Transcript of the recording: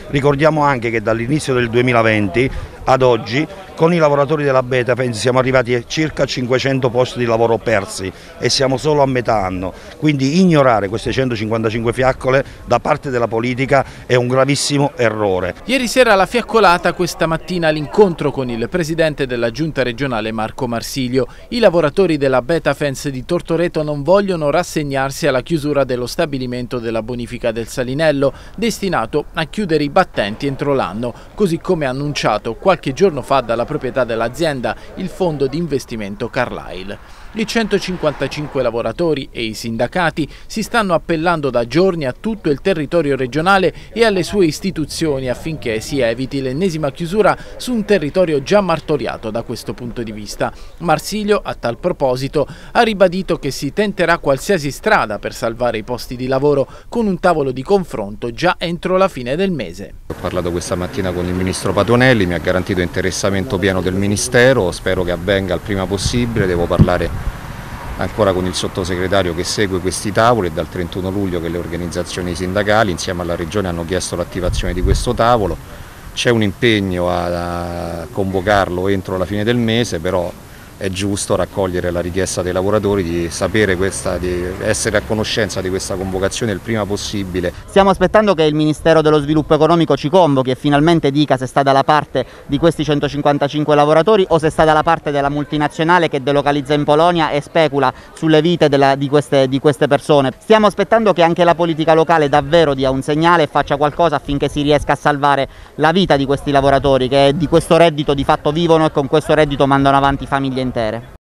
Ricordiamo anche che dall'inizio del 2020 ad oggi con i lavoratori della Betafence siamo arrivati a circa 500 posti di lavoro persi e siamo solo a metà anno, quindi ignorare queste 155 fiaccole da parte della politica è un gravissimo errore. Ieri sera la fiaccolata, questa mattina l'incontro con il presidente della giunta regionale Marco Marsilio. I lavoratori della Betafence di Tortoreto non vogliono rassegnarsi alla chiusura dello stabilimento della bonifica del Salinello, destinato a chiudere i battenti entro l'anno, così come annunciato qualche giorno fa dalla proprietà dell'azienda, il fondo di investimento Carlyle. I 155 lavoratori e i sindacati si stanno appellando da giorni a tutto il territorio regionale e alle sue istituzioni affinché si eviti l'ennesima chiusura su un territorio già martoriato da questo punto di vista. Marsilio, a tal proposito, ha ribadito che si tenterà qualsiasi strada per salvare i posti di lavoro con un tavolo di confronto già entro la fine del mese. Ho parlato questa mattina con il ministro Patuanelli, mi ha garantito interessamento pieno del ministero, spero che avvenga il prima possibile, devo parlare ancora con il sottosegretario che segue questi tavoli. È dal 31 luglio che le organizzazioni sindacali insieme alla Regione hanno chiesto l'attivazione di questo tavolo, c'è un impegno a convocarlo entro la fine del mese, però è giusto raccogliere la richiesta dei lavoratori di sapere di essere a conoscenza di questa convocazione il prima possibile. Stiamo aspettando che il Ministero dello Sviluppo Economico ci convochi e finalmente dica se sta dalla parte di questi 155 lavoratori o se sta dalla parte della multinazionale che delocalizza in Polonia e specula sulle vite di queste persone. Stiamo aspettando che anche la politica locale davvero dia un segnale e faccia qualcosa affinché si riesca a salvare la vita di questi lavoratori che di questo reddito di fatto vivono e con questo reddito mandano avanti famiglie intere.